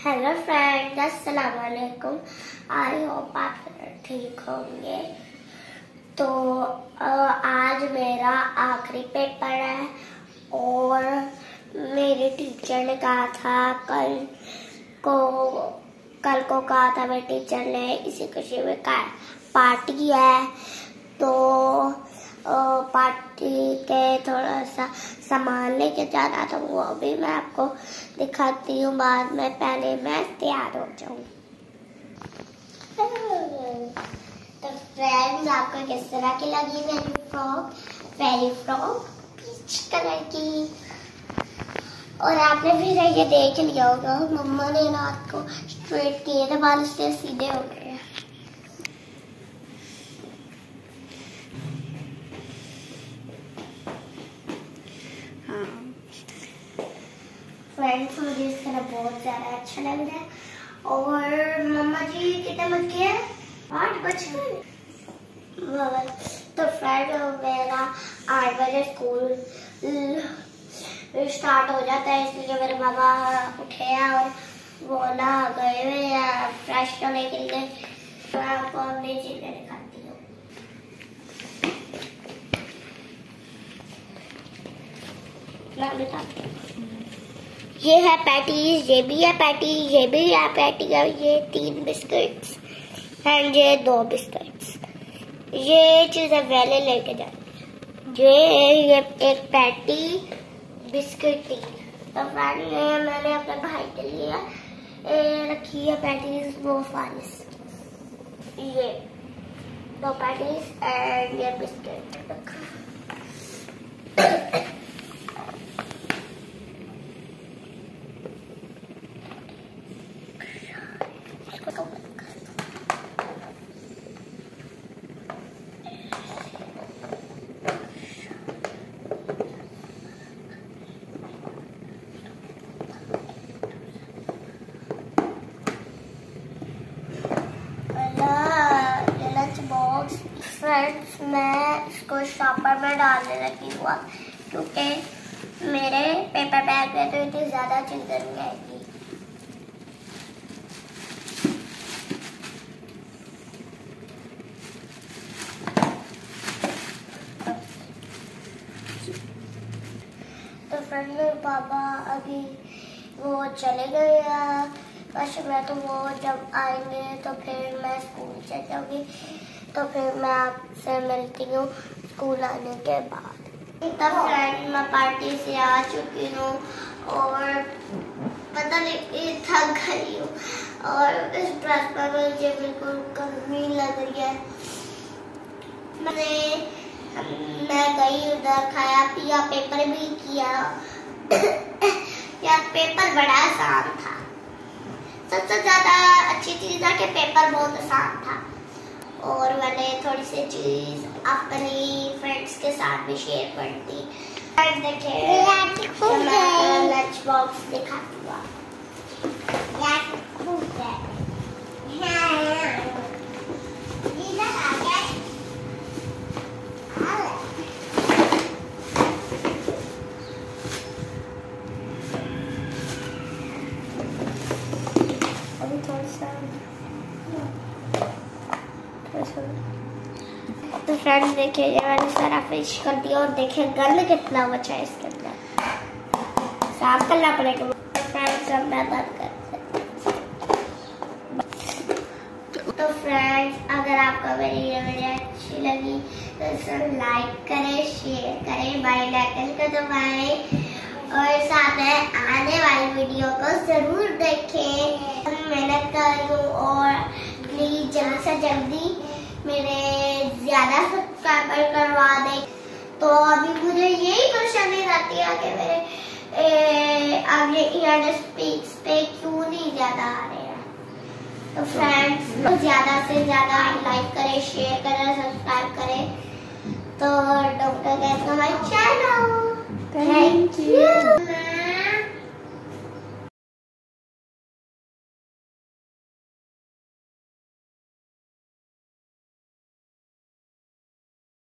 Hello friends, अस्सलाम वालेकुम। I hope आप ठीक होंगे। तो आज मेरा आखिरी पेपर है और मेरे टीचर ने कहा था कल को कहा था मेरे टीचर ने इसी खुशी में पार्टी है, तो पार्टी के थोड़ा सा सामान लेके जाना था, वो अभी मैं आपको दिखाती हूँ बाद में। पहले मैं तैयार हो जाऊँ। तो फ्रेंड्स, आपको किस तरह की लगी मेरी फ्रॉक? पीच कलर की। और आपने फिर ये देख लिया होगा, मम्मा ने रात को स्ट्रेट किए थे बाल, इसलिए सीधे हो गए। फ्रेंड्स, मुझे इस तरह बहुत ज्यादा अच्छा लग रहा है। और मम्मा जी कितने बज गए हैं? 8 बज गए। तो फ्रेंड, मेरा 8 बजे स्कूल स्टार्ट हो जाता है, इसलिए मेरे पापा उठे हैं और वो ना गए हुए हैं फ्रेश होने के लिए। तो मैं आपको अपनी चीजें दिखाती हूँ। ये है पैटीज, ये भी है पैटीज, ये भी है पैटी, ये 3 बिस्किट्स एंड ये 2 बिस्किट्स। ये चीजें पहले लेके जाएंगे। ये एक पैटी बिस्किट थी। तो फ्रेंड, मैंने अपने भाई के लिए रखी है पैटीज, वो फारिस। ये 2 पैटीज एंड ये बिस्किट रखा। फ्रेंड्स, मैं इसको शॉपर में डालने लगी हुआ क्योंकि मेरे पेपर बैग में तो इतनी ज्यादा चीजें नहीं आएगी। तो फ्रेंड, मेरे पापा अभी वो चले गए हैं, बस मैं तो वो जब आएंगे तो फिर मैं स्कूल चल जाऊंगी। तो फिर मैं आपसे मिलती हूँ स्कूल आने के बाद। तब फ्रेंड, मैं पार्टी से आ चुकी हूँ और पता नहीं थक गई हूँ और इस ड्रेस पर मुझे बिल्कुल गर्मी लग रही है। मैं गई उधर, खाया पिया, पेपर भी किया। यार, पेपर बड़ा आसान था। सबसे ज्यादा अच्छी चीज है कि पेपर बहुत आसान था और मैंने थोड़ी सी चीज अपनी फ्रेंड्स के साथ भी शेयर कर दी। देखिए, मैं लंच बॉक्स दिखाती हूँ। अभी थोड़ा सा तो फ्रेंड्स, देखिए ये मैंने सारा फिश कर दिया और देखिए गंद कितना बचा है इसके अंदर, साफ करना पड़ेगा। तो फ्रेंड्स, अब मैं बंद कर तो फ्रेंड्स, अगर आपको मेरी ये वीडियो अच्छी लगी तो इसे लाइक करें, शेयर करें, बेल आइकन को दबाएं और साथ में आने वाली वीडियो को जरूर देखें। मेहनत कर लूँ और प्लीज जल्दी से जल्दी मेरे ज्यादा सब्सक्राइबर करवा दे। तो अभी मुझे यही परेशानी रहती है कि मेरे अगले ईयर स्पीक्स पे क्यों नहीं ज्यादा आ रहे हैं। तो फ्रेंड्स, ज्यादा से ज्यादा लाइक करें, शेयर करें, सब्सक्राइब करें। तो डॉक्टर कहते हैं माय चैनल। Thank you.